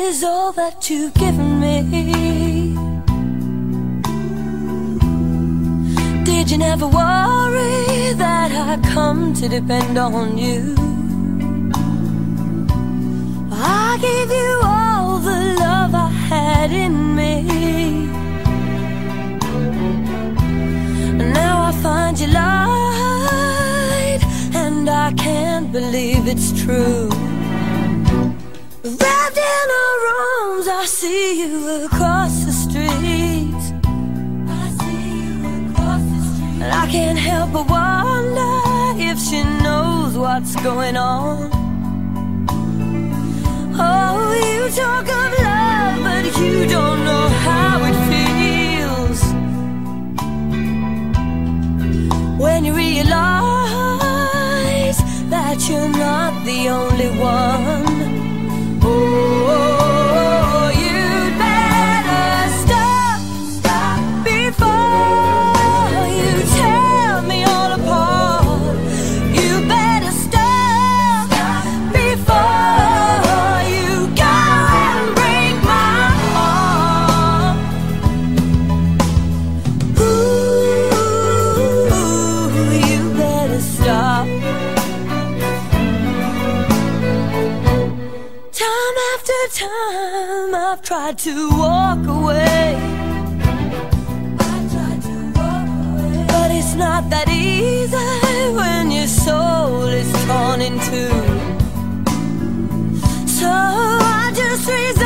is all that you've given me. Did you never worry that I come to depend on you? I gave you all the love I had in me. Now I find you lied, and I can't believe it's true. Wrapped in our arms, I see you across the street. And I can't help but wonder if she knows what's going on. Oh, you talk of love, but you don't know how it feels when you realize that you're not the only one. Oh, you'd better stop before you tear me all apart. You better stop before you go and break my heart. Ooh, you better stop. Time after time I've tried to walk away, but it's not that easy when your soul is torn in two. So I just resign.